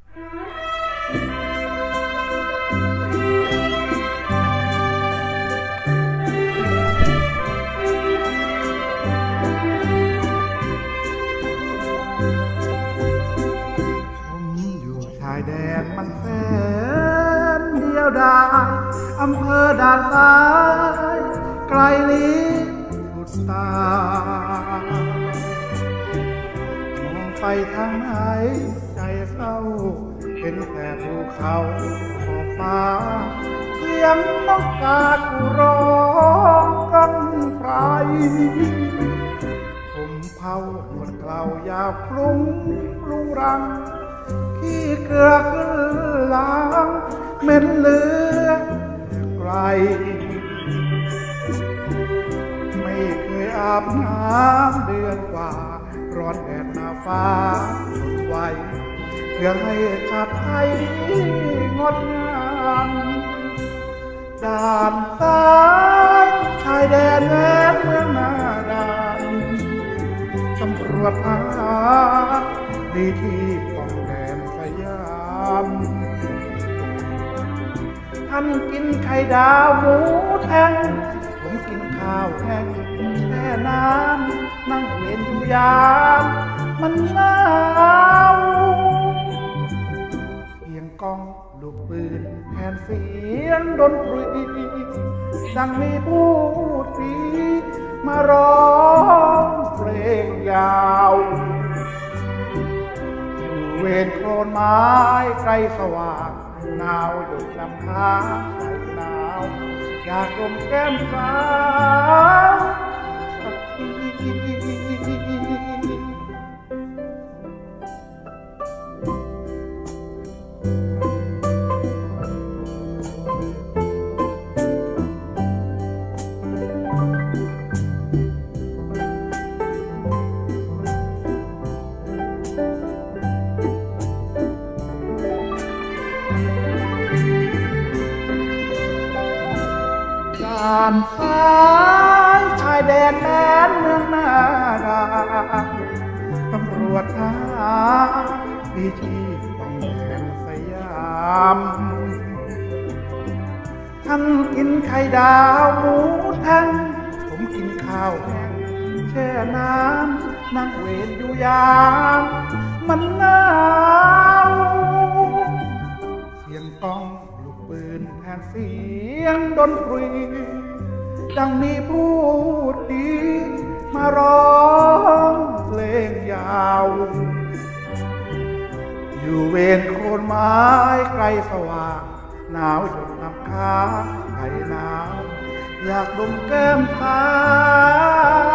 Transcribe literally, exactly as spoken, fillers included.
แดนมันแสนเดียวดายอำเภอด่านซ้ายไกลลิบสุดตามองไปทางไหนใจเศร้าเห็นแต่ภูเขาขอบฟ้าเสียงนกกากูร้องกันไพรผมเผาหนวดเกลายาวคลุ้งลุงรังขี้เกลือขึ้นหลังเหม็นเลือดไกลไม่เคยอาบน้ำเดือนกว่าร้อนแดดหน้าฟ้าสุดไวเพื่อให้ชาติไทยงดงามด่านซ้ายชายแดนแม้เมืองหน้าด่านตำรวจทหารดีที่ป้องแดนสยามท่านกินไข่ดาวหมูแท่งผมกินข้าวแห้งแช่น้ำนั่งเวียนอยู่ยามมันหนาวเสียงกองลูกปืนแทนเสียงดนตรีดังมีผู้ดีมาร้องเพลงยาวเวรโคลนไม้ไกลสว่างหนาวหยุดลำค้างใจหนาวอยากลมแก้มสาวสักทีด่านซ้ายชายแดนแดนเมืองหน้าด่านตำรวจทหารดีที่ป้องแดนสยามท่านกินไข่ดาวหมูแท่งผมกินข้าวแห้งแช่น้ำนั่งเวรอยู่ยามมันหนาวเสียงกองลูกปืนแทนเสียงดนตรีดังมีผู้ดีมาร้องเพลงยาวอยู่เวรโคนไม้ไกลสว่างหนาวจนน้ำค้างไข่หนาวอยากดมแก้มสาว